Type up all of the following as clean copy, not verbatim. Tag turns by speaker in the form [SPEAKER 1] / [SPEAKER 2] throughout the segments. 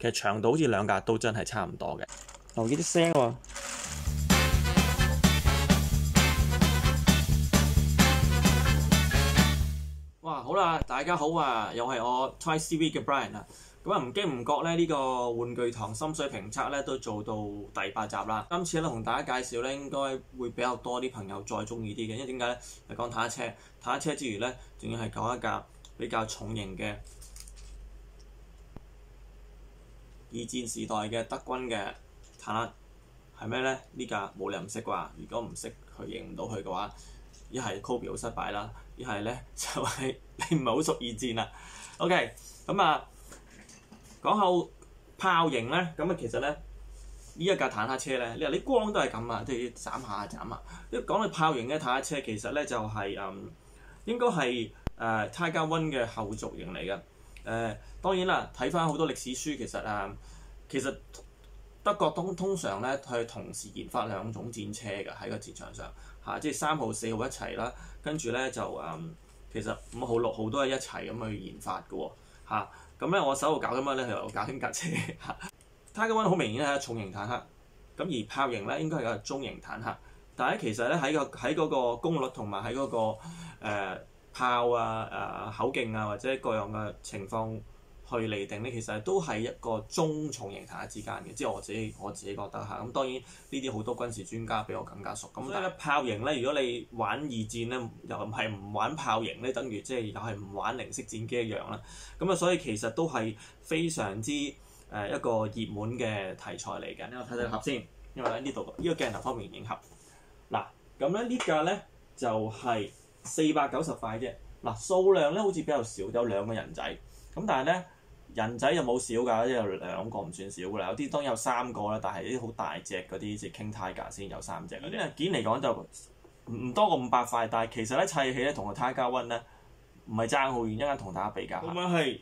[SPEAKER 1] 其實長度好似兩架都真係差唔多嘅。留意啲聲喎。哇，好啦，大家好啊，又係我 TriCV 嘅 Brian 啊。咁啊，唔經唔覺咧，呢個玩具堂心水評測咧都做到第8集啦。今次咧同大家介紹咧，應該會比較多啲朋友再中意啲嘅，因為點解咧？係講坦克車，坦克車之餘咧，仲要係講一架比較重型嘅二戰時代嘅德軍嘅坦克，係咩咧？呢架冇理由唔識啩？如果唔識佢認唔到佢嘅話，一係 Kobe 好失敗啦，一係咧就係你唔係好熟二戰啦。OK， 咁啊講後炮型咧，咁啊其實咧呢一架坦克車咧，你話啲光都係咁啊，即係斬下斬下。一講到炮型嘅坦克車，其實咧就係應該係Tiger One 嘅後續型嚟嘅。當然啦，睇翻好多歷史書，其實德國通常咧係同時研發2種戰車嘅喺個戰場上嚇，即係3號、4號一齊啦，跟住咧就其實5號、6號都係一齊咁去研發嘅喎嚇。咁咧我手度搞緊乜咧？係我搞緊架車嚇。Tiger One 好明顯係重型坦克，咁而炮型咧應該係個中型坦克，但係其實咧喺嗰個功率同埋喺嗰個炮啊、口徑啊或者各樣嘅情況去釐定咧，其實都係一個中重型坦克之間嘅，即係我自己覺得嚇。咁當然呢啲好多軍事專家比我更加熟。咁所以咧炮型咧，如果你玩二戰咧，又唔係唔玩炮型咧，等於即係又係唔玩零式戰機一樣啦。咁啊，所以其實都係非常之一個熱門嘅題材嚟嘅。我睇睇盒先，因為咧呢度呢個鏡頭方面影盒。嗱，咁咧呢架咧就係490塊啫。嗱，數量咧好似比較少，有2個人仔。咁但係咧人仔又冇少㗎，即係有2個唔算少㗎啦。有啲當然有3個啦，但係啲好大隻嗰啲，即係 King Tiger 先有3隻嗰啲。件嚟講就唔多過500塊，但係其實咧砌起咧同個 Tiger One 咧唔係爭好遠，一陣同大家比較下。咁樣係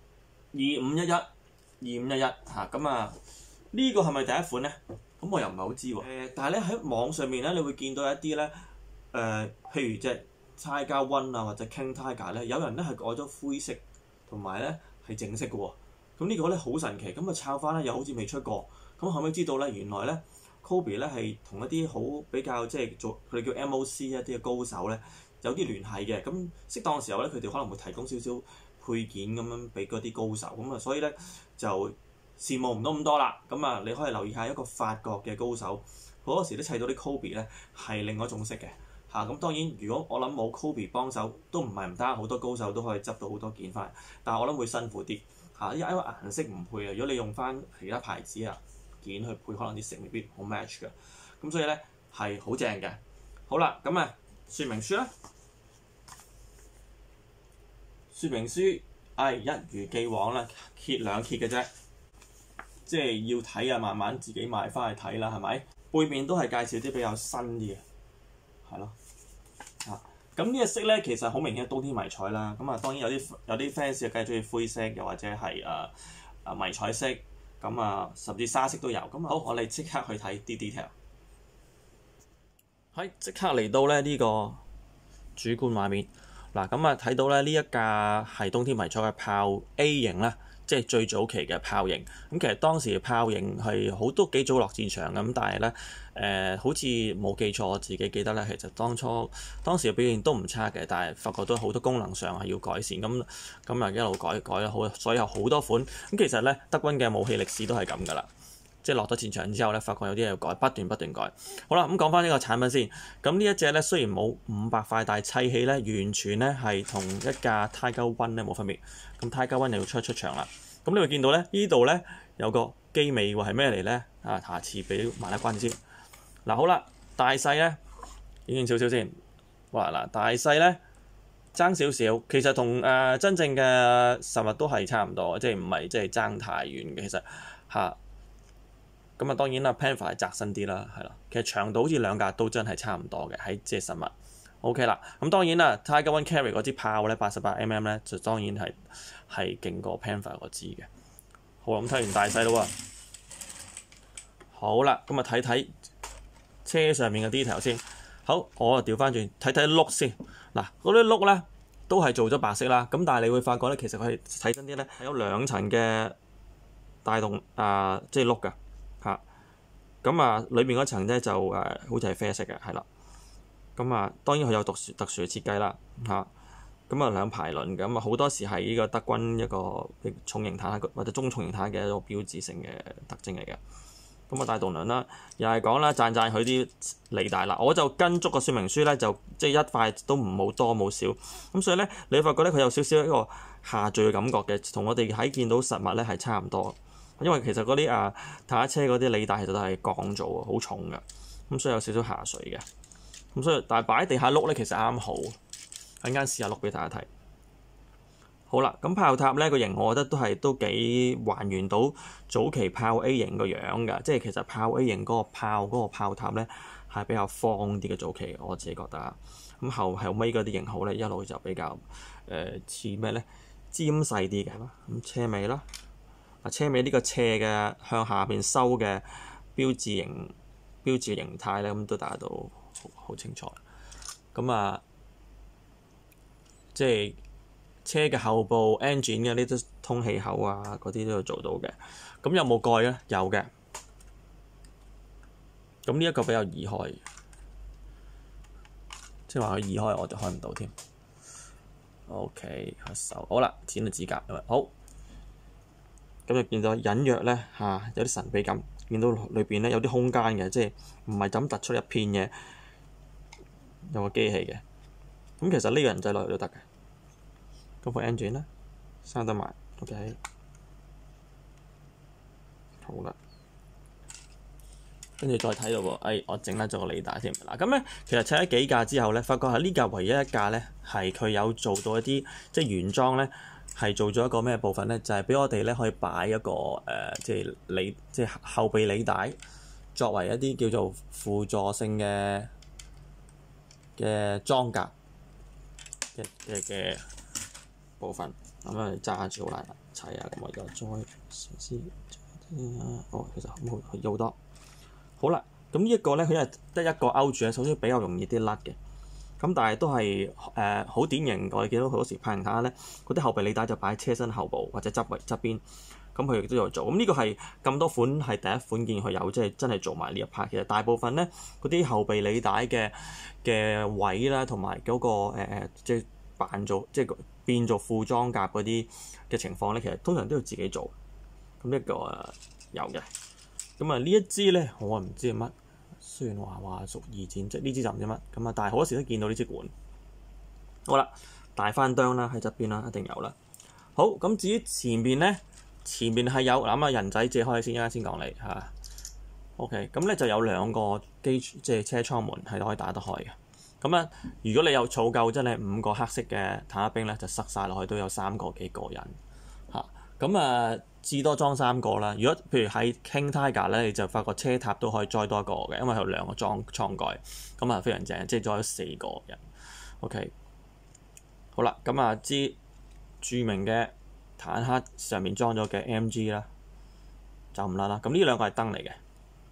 [SPEAKER 1] 2511嚇，咁啊呢個係咪第一款咧？咁我又唔係好知喎。但係咧喺網上面咧，你會見到一啲咧譬如隻 Tiger One 啊或者 King Tiger 咧，有人咧係改咗灰色同埋咧係正式嘅喎。咁呢個咧好神奇，咁啊抄翻咧又好似未出過。咁後尾知道咧，原來咧 Kobe 咧係同一啲好比較即係做佢哋叫 MOC 一啲嘅高手咧有啲聯繫嘅。咁適當嘅時候咧，佢哋可能會提供少少配件咁樣俾嗰啲高手。咁啊，所以咧就羨慕唔到咁多啦。咁啊，你可以留意下一個法國嘅高手，好多時都砌到啲 Kobe 咧係另外一種色嘅嚇。咁當然，如果我諗冇 Kobe 幫手都唔係唔得，好多高手都可以執到好多件翻嚟。但係我諗會辛苦啲嚇，因為顏色唔配啊。如果你用翻其他牌子啊件去配，可能啲色未必好 match 嘅。咁所以咧係好正嘅。好啦，咁啊說明書啦，說明書一如既往啦，揭2揭嘅啫。即係要睇啊，慢慢自己買翻去睇啦，係咪？背面都係介紹啲比較新啲嘅，係咯嚇。咁呢個色咧，其實好明顯係冬天迷彩啦。咁啊，當然有啲 fans 梗係中意灰色，又或者係迷彩色，咁啊甚至沙色都有。咁好，我哋即刻去睇啲 detail。即刻嚟到咧呢個主觀畫面嗱，咁啊睇到咧呢一架係冬天迷彩嘅炮 A 型啦。即係最早期嘅炮型，咁其實當時嘅炮型係好都幾早落戰場咁，但係咧好似冇記錯，我自己記得咧，其實當時嘅表現都唔差嘅，但係發覺都好多功能上係要改善，咁啊一路改咗好，所以有好多款。咁其實咧德軍嘅武器歷史都係咁㗎啦，即係落咗戰場之後咧，發覺有啲嘢要改，不斷改。好啦，咁講翻呢個產品先。咁呢一隻咧雖然冇500塊，但係砌起咧完全咧係同一架 Tiger One 咧冇分別。咁 Tiger One 又要出場啦。咁你會見到咧，呢度咧有個機尾喎，係咩嚟咧？下次俾埋一關子先。嗱好啦，大細咧影少少先。哇嗱，大細咧爭少少，其實同真正嘅實物都係差唔多，即係唔係即係爭太遠嘅。其實嚇咁啊，當然啦 Panzer 係窄身啲啦，係啦。其實長度好似2架都真係差唔多嘅，喺即係實物。OK 啦，咁當然啦 ，Tiger One carry 嗰支炮咧88mm 咧，就當然係勁過 Panzer 嗰支嘅。好啦，咁睇完大細啦喎。好啦，咁啊睇睇車上面嘅 detail 先。好，我啊調翻轉睇睇轆先。嗱，嗰啲轆咧都係做咗白色啦。咁但係你會發覺咧，其實佢係睇真啲咧，係有2層嘅帶動即係轆㗎嚇。咁裏邊嗰層咧就好似係啡色嘅，係啦。咁當然佢有特殊嘅設計啦嚇。咁兩排輪咁好多時係呢個德軍一個重型坦克或者中重型坦克嘅一個標誌性嘅特徵嚟嘅。咁帶動輪啦，又係講啦，讚佢啲履帶啦。我就跟足個說明書咧，就即係一塊都唔冇多冇少。咁所以咧，你會發覺咧佢有少少一個下墜嘅感覺嘅，同我哋喺見到實物咧係差唔多。因為其實嗰啲坦克車嗰啲履帶其實都係鋼做啊，好重㗎。咁所以有少少下垂嘅。咁所以但係擺喺地下碌咧，其實啱好。陣間試下碌俾大家睇。好啦，咁炮塔咧個型，我覺得都幾還原到早期炮 A 型個樣㗎。即係其實炮 A 型嗰個炮塔咧係比較方啲嘅早期，我自己覺得。咁後尾嗰啲型號咧一路就比較似咩咧？尖細啲嘅。咁車尾啦，車尾呢個斜嘅向下邊收嘅標誌形態咧，咁都大家都好清楚。咁即係車嘅後部 engine 嘅呢啲通氣口嗰啲都有做到嘅。咁有冇蓋咧？有嘅。咁呢一個比較易開，即係話佢易開，我就開唔到添。OK， 手好啦，剪到指甲好。咁就見到隱約咧有啲神秘感，見到裏邊咧有啲空間嘅，即係唔係就咁突出一片嘅，有個機器嘅。咁其實呢個人仔落去都得嘅。嗰部 engine 咧，閂得埋 ，OK， 好啦，跟住再睇到喎，我整甩咗個履帶添。嗱，咁咧其實砌咗幾架之後咧，發覺係呢架唯一一架咧係佢有做到一啲即係原裝咧係做咗一個咩部分咧，就係俾我哋咧可以擺一個即係後備履帶，作為一啲叫做輔助性嘅裝甲嘅部分。咁揸住好難砌咁我而家再試試其實好多。好啦，咁呢一個咧，佢係得一個勾住，首先比較容易啲甩嘅。咁但係都係好典型，我哋見到好多時派人睇下咧，嗰啲後備履帶就擺喺車身後部或者側邊，咁佢亦都有做。咁呢個係咁多款係第一款見佢有，即係真係做埋呢一 part。其實大部分咧嗰啲後備履帶嘅位啦，同埋嗰個即係即係變做副裝甲嗰啲嘅情況咧，其實通常都要自己做。咁呢個有嘅。咁呢一支咧，我唔知係乜。雖然話屬二戰，即係呢支就唔知乜。咁但係好多時都見到呢支管。好啦，大翻釘啦，喺側邊啦，一定有啦。好，咁至於前面咧，前面係有嗱人仔借開先，一陣先講你嚇。OK， 咁咧就有兩個即係車艙門係可以打得開嘅。咁如果你有儲夠真係5個黑色嘅坦克兵咧，就塞晒落去都有3個幾個人嚇。咁至多裝3個啦。如果譬如喺 King Tiger 咧，你就發覺車塔都可以載多一個嘅，因為有2個倉蓋，咁非常正，即係載咗4個人。OK， 好啦，咁支著名嘅坦克上面裝咗嘅 MG 啦，就唔甩啦。咁呢兩個係燈嚟嘅，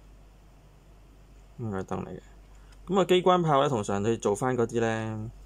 [SPEAKER 1] 咁係燈嚟嘅。咁機關炮咧，通常你做翻嗰啲咧，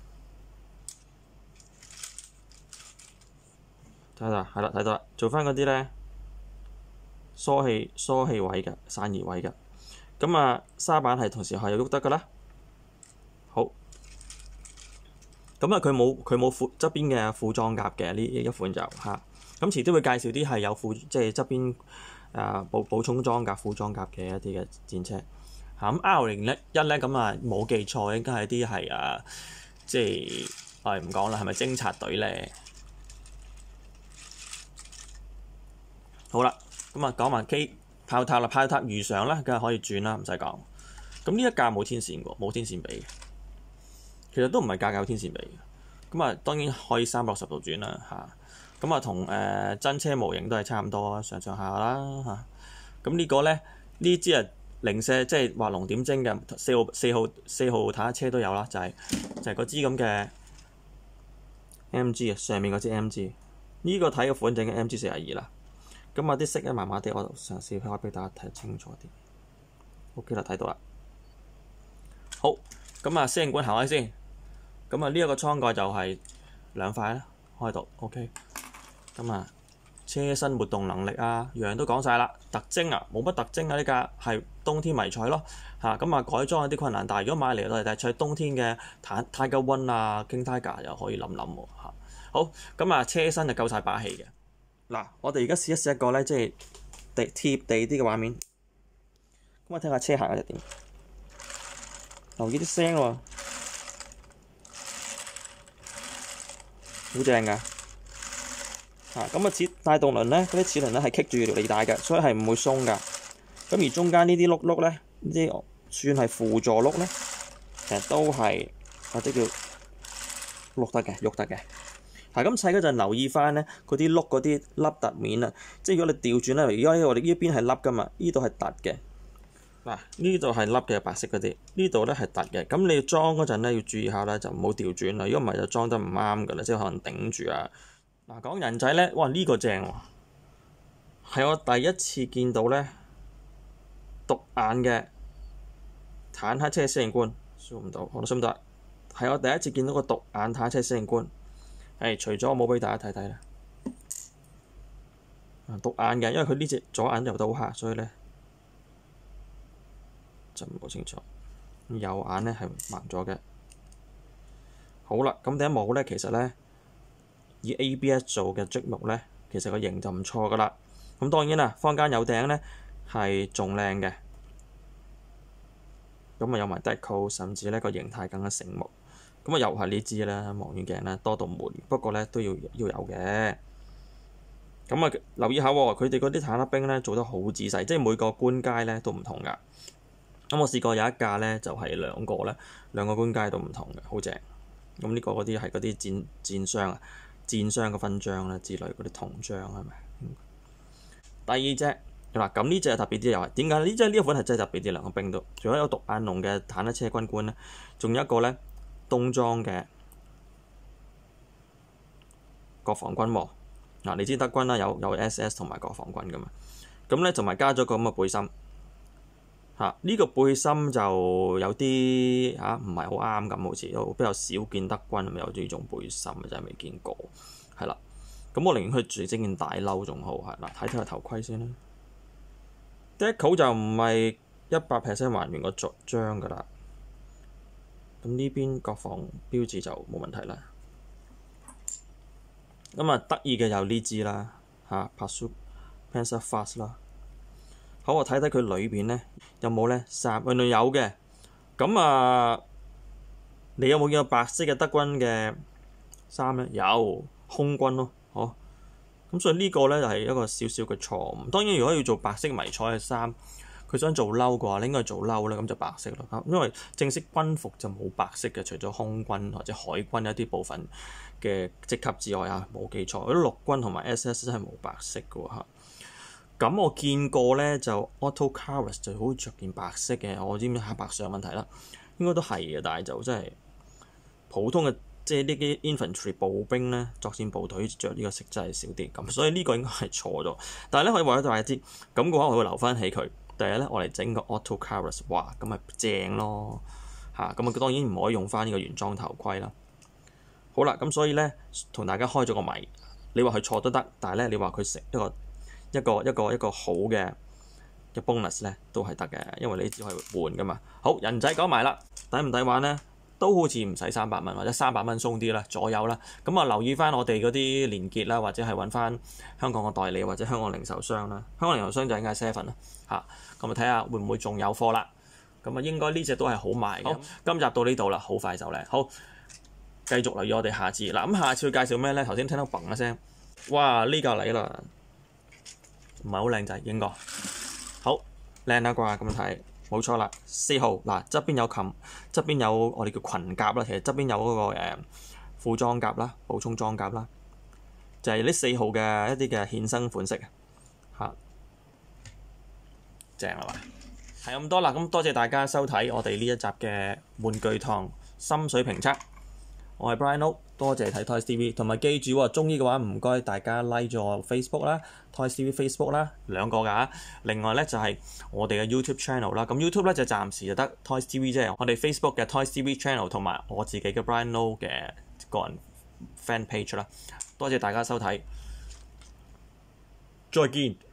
[SPEAKER 1] 睇到係啦，睇到啦，做翻嗰啲咧，疏氣位嘅，散熱位嘅。咁沙板係同時係喐得㗎啦。好，咁佢冇側邊嘅副裝甲嘅呢一款就嚇。咁遲啲會介紹啲係有即係側邊補充裝甲、副裝甲嘅一啲嘅戰車。咁 R01咧，咁冇記錯應該係啲係即係唔講啦，係咪偵察隊咧？好啦，咁講埋炮塔啦，炮塔如常啦，梗係可以轉啦，唔使講。咁呢一架冇天線喎，冇天線臂嘅，其實都唔係架有天線臂嘅。咁當然可以360度轉啦嚇。咁同真車模型都係差唔多上下啦嚇。咁呢個咧，呢支零舍即係畫龍點睛嘅4號坦克車都有啦，就係嗰支咁嘅 MG 上面嗰支 MG， 呢個睇嘅款整嘅 MG42啦。咁啲色咧麻麻地，我嘗試開俾大家睇清楚啲。OK 啦，睇到啦。好，咁司令官行開先。咁呢一個艙蓋就係2塊啦，開到 OK。咁車身活動能力啊，樣樣都講晒啦。特徵啊，冇乜特徵啊，呢架係冬天迷彩咯嚇。咁啊改裝有啲困難，但係如果買嚟我哋睇冬天嘅Tiger One 啊、King Tiger 又可以諗諗喎嚇。好，咁啊車身就夠晒把氣嘅。嗱，我哋而家試一試一個咧，即係貼地啲嘅畫面。咁我睇下車行係點，留意啲聲喎，好正㗎。咁啊，帶動輪咧，嗰啲齒輪咧係棘住條履帶嘅，所以係唔會鬆㗎。咁而中間呢啲碌咧，呢啲算係輔助碌咧，其實都係或者叫喐得嘅。咁砌嗰陣留意翻咧，嗰啲碌嗰啲凹凸面啊，即係如果你調轉咧，而家我哋呢邊係凹㗎嘛，呢度係凸嘅。嗱，呢度係凹嘅白色嗰啲，呢度咧係凸嘅。咁你裝嗰陣咧要注意下咧，就唔好調轉啦。如果唔係就裝得唔啱㗎啦，即係可能頂住啊。嗱，講人仔咧，哇呢個正喎，係我第一次見到咧獨眼嘅坦克車司令官，show唔到，我都收唔到。係我第一次見到個獨眼坦克車司令官，除咗我冇俾大家睇睇啦，獨眼嘅，因為佢呢隻左眼又到黑，所以咧就唔好清楚。右眼咧係盲咗嘅。好啦，咁第一幕咧，其實咧以 ABS 做嘅積木咧，其實個型就唔錯噶啦。咁當然啦，坊間有頂咧係仲靚嘅，咁啊有埋 deco， 甚至咧個形態更加醒目。咁啊又係呢支啦，望遠鏡啦，多道門，不過咧都要有嘅。咁啊留意下喎，佢哋嗰啲坦克兵咧做得好仔細，即係每個官階咧都唔同噶。咁我試過有一架咧就係兩個官階都唔同嘅，好正。咁呢個嗰啲係嗰啲戰傷啊。戰傷嘅勳章啦之類嗰啲銅章係咪？第二隻嗱，咁呢隻係特別啲又係點解呢？呢個款係真係特別啲，兩個兵都，除咗有獨眼龍嘅坦克車軍官咧，仲有一個咧冬裝嘅國防軍喎。嗱，你知德軍啦，有 SS 同埋國防軍噶嘛？咁咧同埋加咗個咁嘅背心嚇，呢個背心就有啲唔係好啱咁，好似都比較少見德軍有呢種背心，真係未見過，係啦。咁我寧願去住整件大褸仲好，係啦。睇睇個頭盔先啦。Deco 就唔係100% 還原個章㗎啦。咁呢邊國防標誌就冇問題啦。咁啊得意嘅有呢支啦，Pursuit Panzerfaust 啦。好，我睇睇佢裏邊咧有冇咧衫，原來有嘅。咁你有冇見到白色嘅德軍嘅衫咧？有，空軍咯，咁所以呢個咧就係一個少少嘅錯誤。當然，如果要做白色迷彩嘅衫，佢想做褸嘅話，你應該做褸咧，咁就白色咯。因為正式軍服就冇白色嘅，除咗空軍或者海軍一啲部分嘅職級之外冇記錯，嗰啲陸軍同埋 SS 真係冇白色嘅喎。咁我見過咧，就 Otto Kars 就好着件白色嘅，我知唔知黑白上有問題啦？應該都係嘅，但係就真係普通嘅，即係呢啲 infantry 步兵咧，作戰部隊着呢個色真係少啲，咁所以呢個應該係錯咗。但係咧可以話俾大家知，咁嘅話我會留翻起佢。第日咧我嚟整個 Otto Kars，哇，咁咪正咯嚇！咁當然唔可以用翻呢個原裝頭盔啦。好啦，咁所以咧同大家開咗個謎，你話佢錯都得，但係咧你話佢食一個好嘅 bonus 咧都係得嘅，因為你只可以換噶嘛。好，人仔講埋啦，抵唔抵玩咧？都好似唔使300蚊或者300蚊鬆啲啦左右啦。咁留意翻我哋嗰啲連結啦，或者係揾翻香港嘅代理或者香港零售商啦。香港零售商就應該係 Seven 啦嚇。咁睇下會唔會仲有貨啦？咁應該呢隻都係好賣嘅。好，今集到呢度啦，好快就嚟。好，繼續留意我哋下次嗱。咁下次會介紹咩咧？頭先聽到砰一聲，哇！呢架嚟啦〜唔係好靚仔，應該好靚啦啩，咁睇冇錯啦。4號嗱，側邊有側邊有我哋叫裙甲啦，其實側邊有嗰個副裝甲啦，補充裝甲啦，就係呢4號嘅一啲嘅衍生款式嚇，正啦嘛，係咁多啦。咁多謝大家收睇我哋呢一集嘅玩具堂心水評測。我係 Brian O， 多謝睇 Toys TV， 同埋記住喎，鍾意嘅話唔該大家 like 咗我 Facebook 啦 ，Toys TV Facebook 啦，兩個㗎。另外咧就係我哋嘅 YouTube channel 啦，咁 YouTube 咧就暫時就得 Toys TV 啫。我哋 Facebook 嘅 Toys TV channel 同埋我自己嘅 Brian O 嘅個人 fan page 啦。多謝大家收睇。
[SPEAKER 2] 再見。